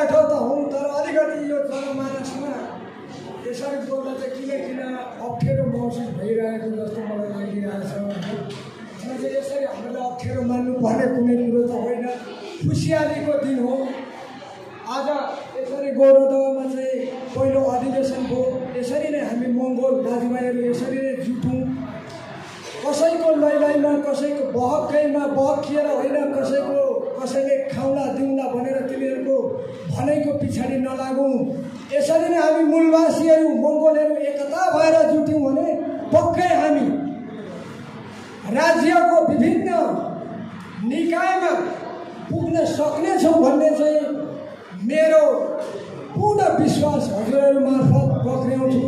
बैठो त हौँ, तर अलिकति यो जनमानसमा यसरी बोल्दा चाहिँ किन अप्ठ्यारो महसुस भइरहेको जस्तो मलाई लागिरहेको छ। म चाहिँ यसरी हामीलाई अप्ठ्यारो मान्नुपर्ने कुनै कुरो त होइन, खुसियालीको दिन हो। आज यसरी गौरवमा चाहिँ पहिलो अधिवेशन भयो। यसरी नै हामी मङ्गोल दाजुभाइहरू यसरी नै जुटौँ। कसैको लैलैमा, कसैको बहकैमा बहकिएर होइन, कसैले खाउला दिउँला भनेर तिनीहरूको भनाइको पछाडि नलागौँ। यसरी नै हामी मूलवासीहरू मङ्गोलहरू एकता भएर जुट्यौँ भने पक्कै हामी राज्यको विभिन्न निकायमा पुग्न सक्नेछौँ भन्ने चाहिँ मेरो पूर्ण विश्वास हजुरहरू मार्फत पक्राउँछु।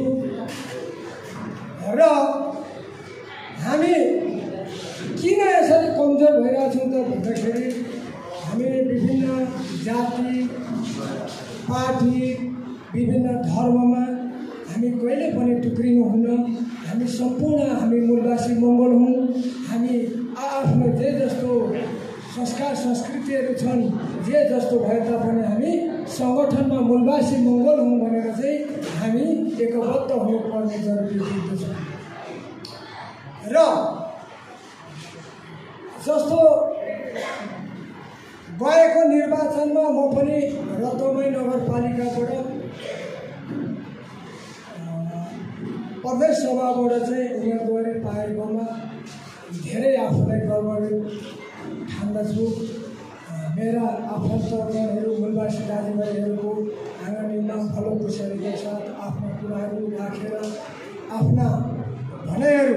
र हामी किन यसरी कमजोर भइरहेछौँ त भन्दाखेरि हामी विभिन्न जाति पार्टी विभिन्न धर्ममा हामी कहिले पनि टुक्रिनुहुन्न। हामी सम्पूर्ण हामी मूलवासी मङ्गोल हौँ। हामी आफ्नो जे जस्तो संस्कार संस्कृतिहरू छन्, जे जस्तो भए तापनि हामी सङ्गठनमा मूलवासी मङ्गोल हौँ भनेर चाहिँ हामी एकबद्ध हुनुपर्ने जरुरी हुन्छ। र जस्तो गएको निर्वाचनमा म पनि रतौमाई नगरपालिकाबाट प्रदेश सभाबाट चाहिँ उम्मेदवारी पाएकोमा धेरै आफूलाई गर्व ठान्दछु। मेरा आफन्तगणहरू मूलवासी दाजुभाइहरूको आँगनमा फलोपुष्पका साथ आफ्ना कुराहरू राखेर आफ्ना भनाइहरू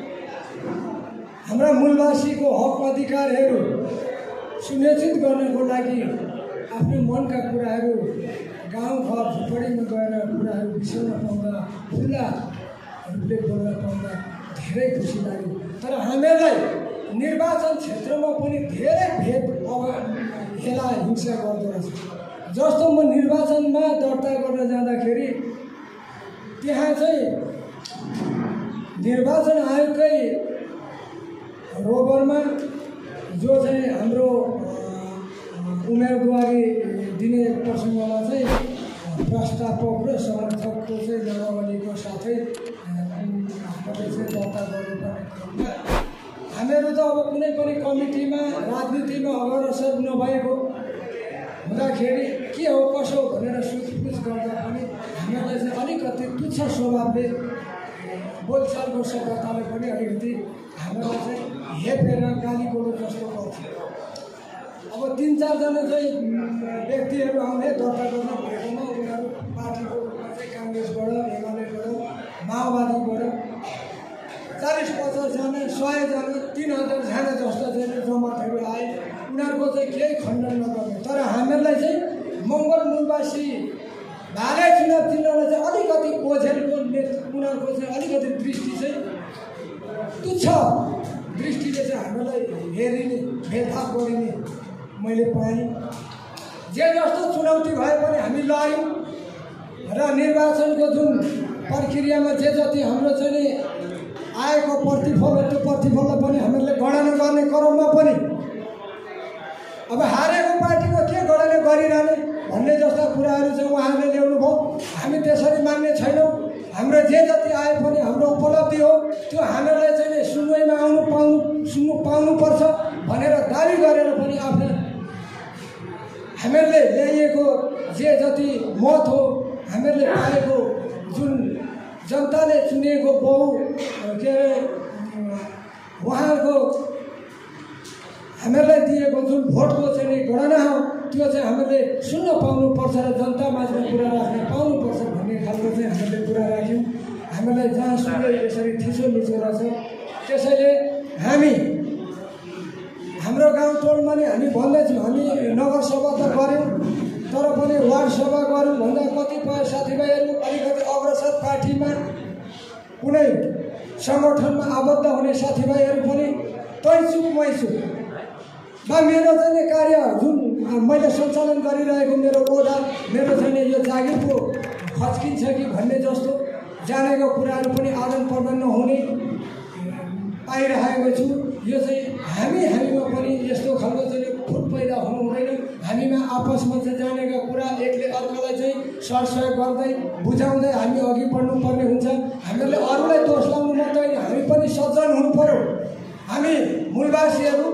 हाम्रा मूलवासीको हक अधिकारहरू सुनिश्चित गर्नको लागि आफ्नो मनका कुराहरू गाउँघर झुपडीमा गएर कुराहरू बिसाउन पाउँदा, खुल्ला रूपले बोल्न पाउँदा धेरै खुसी लाग्यो। तर हामीलाई निर्वाचन क्षेत्रमा पनि धेरै भेद हेला हिंसा गर्दो रहेछ। जस्तो म निर्वाचनमा दर्ता गर्न जाँदाखेरि त्यहाँ चाहिँ निर्वाचन आयोगकै रोबरमा जो चाहिँ हाम्रो उम्मेदवारी दिने प्रसङ्गमा चाहिँ प्रस्तावक र समर्थकको चाहिँ नामावलीको साथै हामीले चाहिँ दर्ता गर्नुपर्ने क्रममा हामीहरू त अब कुनै पनि कमिटीमा राजनीतिमा अग्रसर नभएको हुँदाखेरि के हो कसो भनेर सोधपुछ गर्दा पनि हामीलाई चाहिँ अलिकति तुच्छ स्वभावले बोलचालको सफलताले पनि अलिकति हामीलाई चाहिँ हेपेर गाली गोलो जस्तो गर्थ्यो। अब 3-4 जना चाहिँ व्यक्तिहरू आउने दर्ता गर्न भएकोमा उनीहरू पार्टीको रूपमा चाहिँ काङ्ग्रेसबाट, एमालेबाट, माओवादीबाट 40-50 जना, 100 जना, 3000 जना जस्ता चाहिँ जमातहरू आए। उनीहरूको चाहिँ केही खण्डन नगर्ने, तर हामीहरूलाई चाहिँ मङ्गोल मूलवासी भाले चुनाव चिन्हलाई चाहिँ अलिकति ओझेलको उनीहरूको चाहिँ अलिकति दृष्टि चाहिँ तुच्छ दृष्टिले चाहिँ हामीलाई हेरिने, भेदभाव गरिने मैले पाएँ। जे जस्तो चुनौती भए पनि हामी लड्यौँ र निर्वाचनको जुन प्रक्रियामा जे जति हाम्रो चाहिँ आएको प्रतिफल, त्यो प्रतिफललाई पनि हामीहरूले गणना गर्ने क्रममा पनि अब हारेको पार्टीको के गणना गरिरहने भन्ने जस्ता कुराहरू चाहिँ उहाँहरूले ल्याउनु भयो। हामी त्यसरी मान्ने छैनौँ। हाम्रो जे जति आए पनि हाम्रो उपलब्धि हो, त्यो हामीहरूलाई चाहिँ सुनवाईमा सुन्नु पाउनुपर्छ भनेर दाबी गरेर पनि आफ्नो हामीहरूले ल्याइएको जे जति मत हो, हामीहरूले पाएको जुन जनताले चुनेको के अरे उहाँहरूको हामीहरूलाई दिएको जुन भोटको चाहिँ गणना हो, त्यो चाहिँ हामीले सुन्न पाउनुपर्छ र जनतामाझमा कुरा राख्न पाउनुपर्छ भन्ने खालको चाहिँ हामीले कुरा राख्यौँ। हामीलाई जहाँसुकै यसरी थिचो मिचो रहेछ। त्यसैले हामी हाम्रो गाउँटोलमा नै हामी भन्दैछौँ, हामी नगरसभा त गऱ्यौँ, तर पनि वार्ड सभा गरौँ भन्दा कतिपय साथीभाइहरू अलिकति अग्रसर पार्टीमा कुनै सङ्गठनमा आबद्ध हुने साथीभाइहरू पनि तैचुक मैचुक वा मेरो चाहिँ कार्य जुन मैले सञ्चालन गरिरहेको मेरो ओडा, मेरो चाहिँ यो जागिरको खच्किन्छ कि भन्ने जस्तो जानेको कुराहरू पनि आदान प्रदान नहुने पाइरहेको छु। यो चाहिँ हामीमा पनि यस्तो खालको चाहिँ फुट पैदा हुनु हुँदैन। हामीमा आपसमा चाहिँ जानेका कुरा एकले अर्कालाई चाहिँ सरसहयोग गर्दै बुझाउँदै हामी अघि बढ्नुपर्ने हुन्छ। हामीहरूले अरूलाई दोष लाउनु मात्रै होइन, हामी पनि सज्जन हुनु पर्यो। हामी मूलवासीहरू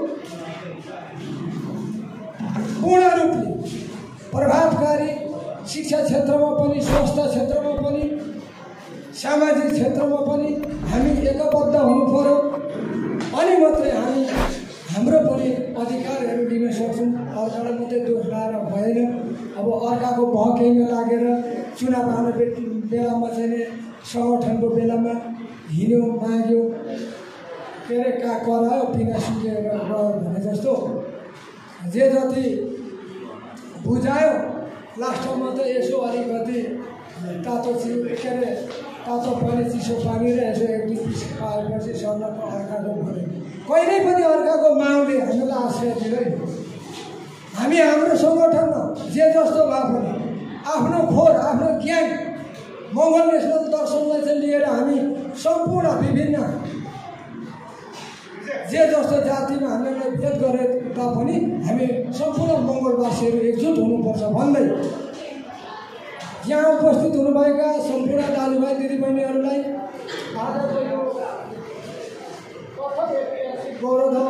पूर्ण रूपले प्रभावकारी शिक्षा क्षेत्रमा पनि, स्वास्थ्य क्षेत्रमा पनि, सामाजिक क्षेत्रमा पनि हामी एकबद्ध हुनु पर्यो। अनि मात्रै हामी हाम्रो पनि अधिकारहरू लिन सक्छौँ। अर्कालाई मात्रै दोष लाएर भएन। अब अर्काको भकेमा लागेर चुनाव आउने बेलामा चाहिँ सङ्गठनको बेलामा हिँड्यो माग्यो, के अरे करायो पिना सुकेर गयो भने जस्तो जे जति बुझायो लास्टमा त यसो अलिकति तातो के अरे तातो पानी चिसो पानी र यसो एक दुई पिस पाएपछि सर्नको अर्काको भयो। कहिल्यै पनि अर्काको माउले हामीलाई आश्रय दिँदैन। हामी हाम्रो सङ्गठनमा जे जस्तो भए पनि आफ्नो खोर, आफ्नो ज्ञान मङ्गल नेसनल दर्शनलाई चाहिँ लिएर हामी सम्पूर्ण विभिन्न जे जस्तो जातिमा हामीलाई भेद गरे तापनि हामी सम्पूर्ण मङ्गलवासीहरू एकजुट हुनुपर्छ भन्दै यहाँ उपस्थित हुनुभएका सम्पूर्ण दाजुभाइ दिदीबहिनीहरूलाई आजको यो गौरव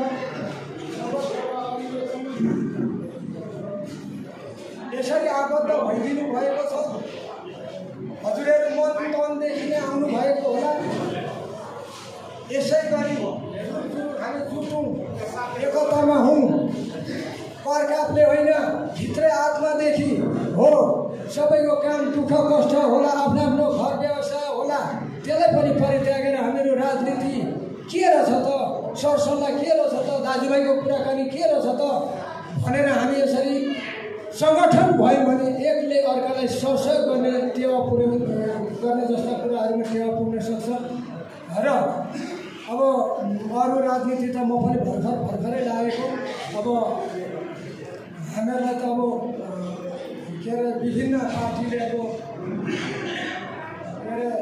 यसरी आबद्ध भइदिनु भएको छ। हजुरहरू मन तनदेखि नै आउनुभएको होला। यसै गरी हामी जुटौँ, एकतामा हौँ, पर्खापले होइन भित्रै आत्मादेखि हो। सबैको काम दुःख कष्ट होला, आफ्नो आफ्नो घर व्यवसाय होला, त्यसलाई पनि परित्यागेर हामीहरू राजनीति के रहेछ त, सरसल्लाह के रहेछ त, दाजुभाइको कुराकानी के रहेछ त भनेर हामी यसरी सङ्गठन भयो भने एकले अर्कालाई सहयोग गर्ने टेवा गर्ने जस्ता कुराहरूमा टेवा पुग्न सक्छ। र अब अरू राजनीति त म पनि भर्खरै लागेको। अब हामीहरूलाई त अब के अरे विभिन्न पार्टीले अब के अरे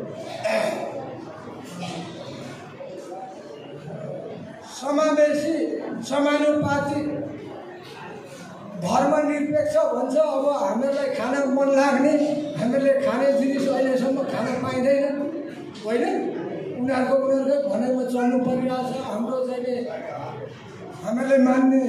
समावेशी समानुपातिक धर्मनिरपेक्ष भन्छ। अब हामीहरूलाई खान मन लाग्ने, हामीहरूले खाने जिनिस अहिलेसम्म खान पाइँदैन होइन। उनीहरूको भनाइमा चल्नु परिरहेछ। हाम्रो चाहिँ हामीहरूले मान्ने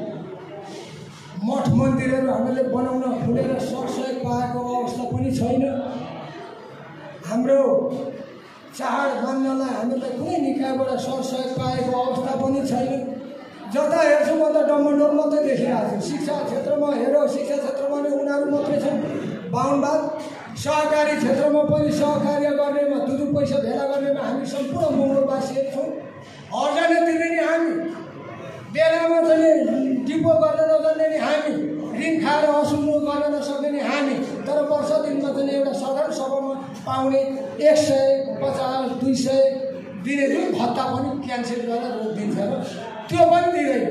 मठ मन्दिरहरू हामीले बनाउन खुलेर सरसहयोग पाएको अवस्था पनि छैन। हाम्रो चाड मान्नलाई हामीलाई कुनै निकायबाट सरसहयोग पाएको अवस्था पनि छैन। जता हेर्छु म त डम्बडोल मात्रै देखिरहेको छु। शिक्षा क्षेत्रमा हेर, शिक्षा क्षेत्रमा नै उनीहरू मात्रै छन् बाहुनबाद। सहकारी क्षेत्रमा पनि सहकार्य गर्नेमा, दुई पैसा भेला गर्नेमा हामी सम्पूर्ण मङ्गलवासीहरू छौँ। हर्जाने तिर्ने नि हामी, बेलामा चाहिँ डिपो गर्न नजान्ने नि हामी, ऋण खाएर असुल्नु गर्न नसक्ने नि हामी। तर वर्ष दिनमा चाहिँ एउटा साधारण सभामा पाउने 150, 200 दिने जुन भत्ता पनि क्यान्सल गरेर दिन्छ र त्यो पनि दिँदैन।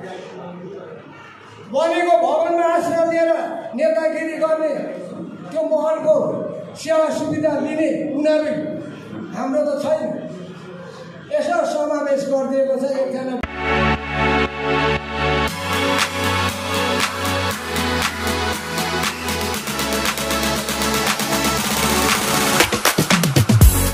बनेको भवनमा आश्रय लिएर नेतागिरी गर्ने, त्यो महलको सेवा सुविधा लिने उनीहरू हाम्रो त छैन। यसो समावेश गरिदिएको छ एकजना